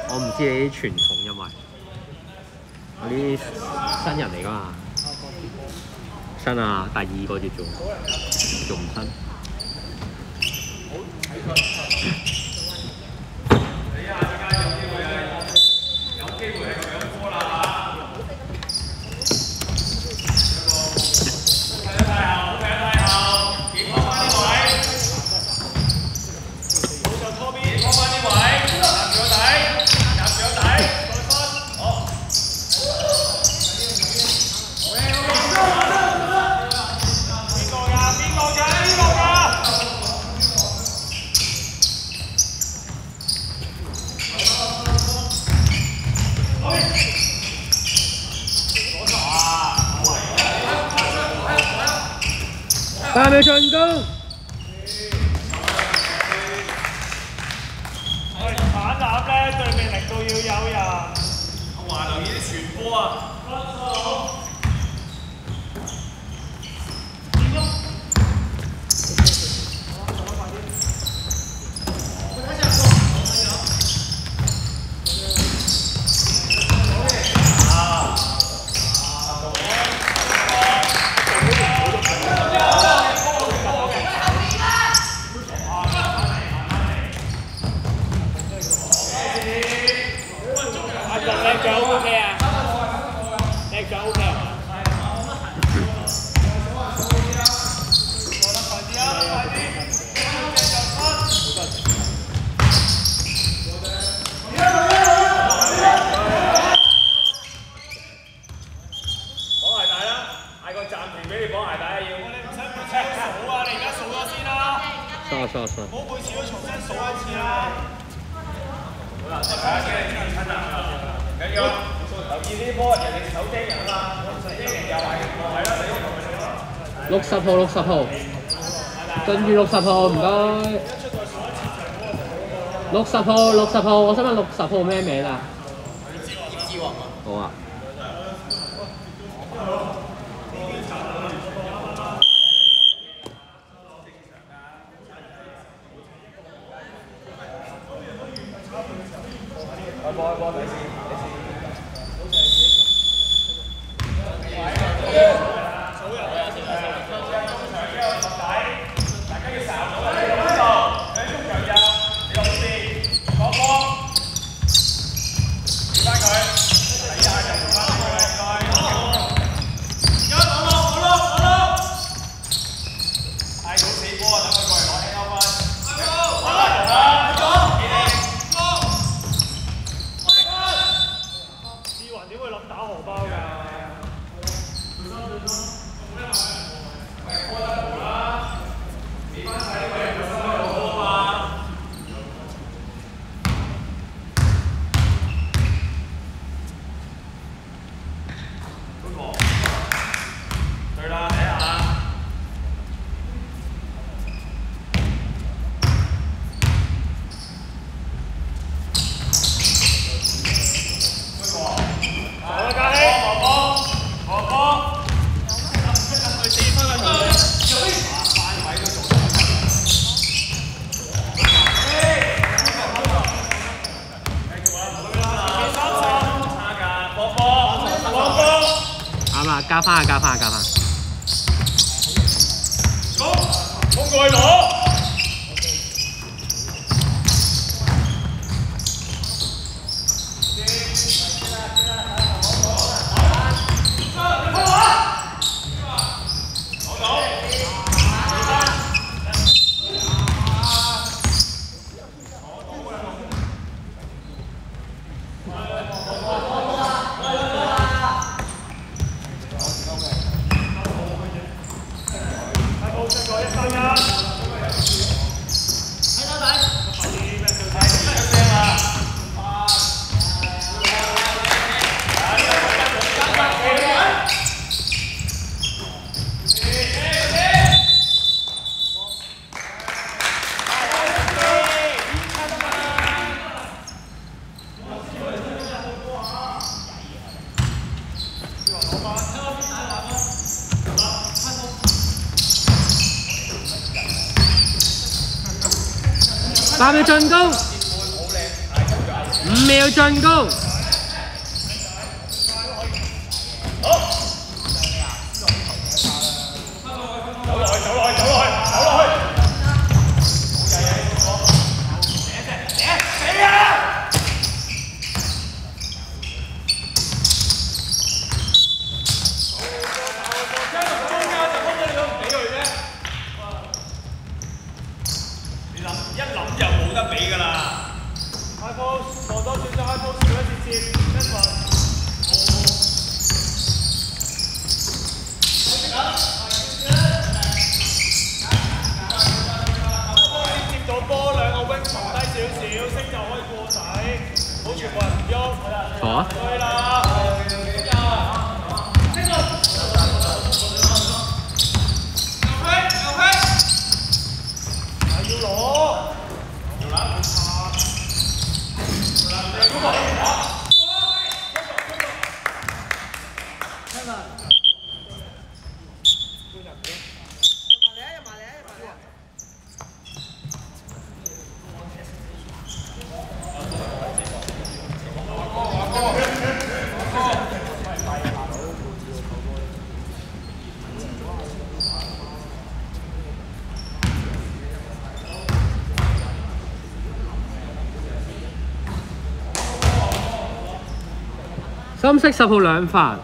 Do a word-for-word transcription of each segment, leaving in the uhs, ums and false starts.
我唔知你啲傳統，因為我啲新人嚟㗎嘛，新啊，第二個月做，仲唔新？八秒進攻。 反攬咧，對面力度要有人。阿華留意啲傳波啊！ 錯錯錯！ 唔好每次都重新數一次啦。好啦，睇下先，你親啊！緊要留意呢波，人哋手釘人啊嘛，手釘人又係，係啦， 六十號，六十號，進住六十號，唔該。六十號，六十號，我想問六十號咩名啊？葉志宏啊。好啊。開波開波，睇先，睇先。數人啊！成日成日中場嘅我十底，大家要成日攞喺呢度，喺中場入，你六字，攞波，調翻佢，睇下就調翻佢，再一攞落攞落攞落，嗌到死波啊！等佢過嚟攞起歐分，好啦，好啦。點會諗打荷包㗎？對啦，睇下。啱啊！加翻啊！加翻啊！加翻。攻！攻過去攞。八秒進攻，五、 秒進攻。 走落去，走落去，走落去，走落去。死啊！你諗一諗就冇得比㗎啦。High post，望多轉咗 high post，少一節節，一份。接到波兩個 wing 放低少少，升就可以過底，好全部人唔喐。 坐啊！ 對啦。 深色十號兩犯。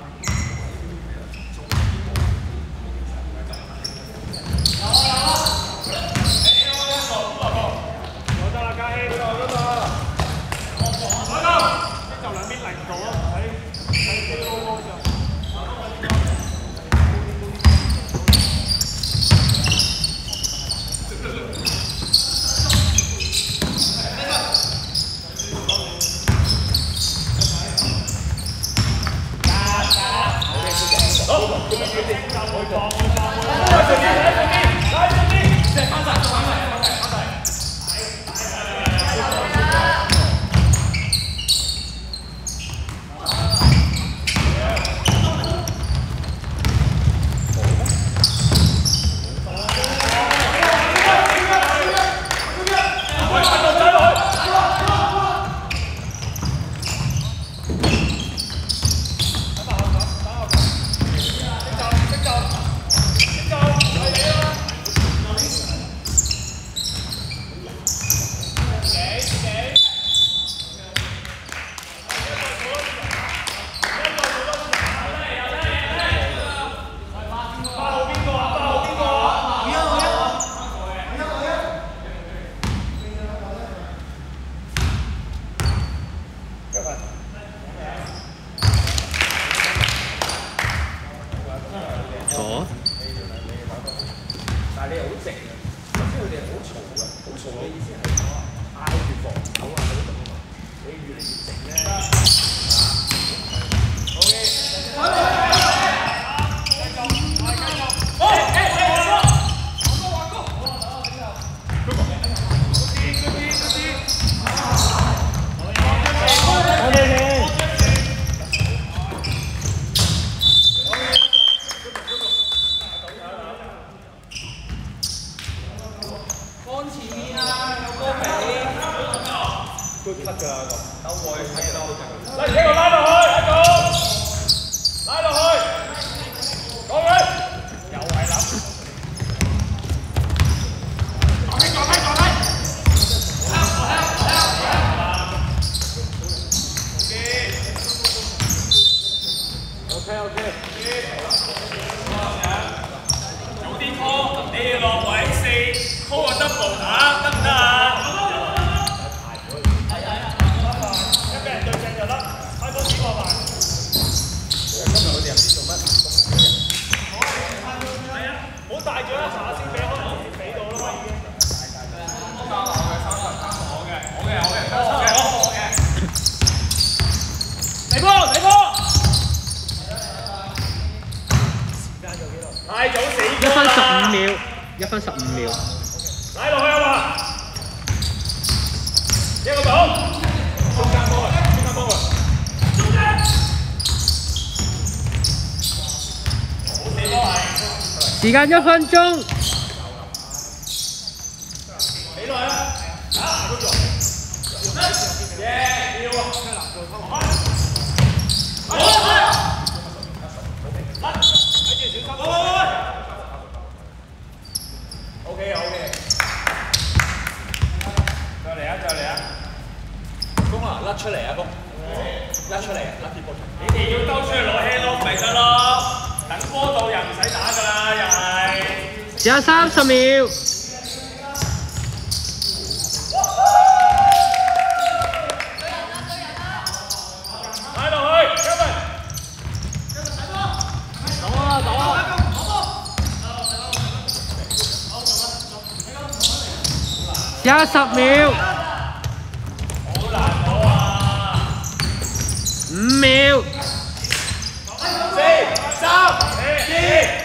但係你又好靜啊！頭先佢哋好嘈啊，好嘈嘅意思係嗌住防守啊嗰啲咁啊嘛。你越嚟越靜咧，啊 ，OK， 繼續，繼續，繼續，好，誒誒，華哥，華哥，華哥，嗰個，嗰啲，嗰啲，嗰啲，我哋哋。都得㗎啦，咁兜過去睇嘢都好正。嚟，呢個拉落去，一個，拉落去，過去，又係諗。撞低撞低撞低。OK OK。早啲 call，你哋落位四 call 個 double 打得唔得啊？好大咗一下先俾可能俾到啦嘛已經。三號嘅三十三號好嘅，好嘅好嘅，好嘅好嘅。嚟波嚟波！時間做幾耐？太早死咗啦！一分十五秒，一分十五秒。拉落去啊嘛！一個到，中間波啊，中間波啊！中間。好死波係。時間一分鐘。俾落去啦！啊，嗰個。耶！要啊！ 甩出嚟啊，公！甩出嚟啊，甩啲波出嚟。你哋要兜出去攞 hand off 咪得咯，等波到又唔使打㗎啦，又係。 只有三十秒。 擺落去 ，Kevin。走啊，走啊！ 只有十秒。 好難攞啊！ 五秒。 四、三、二。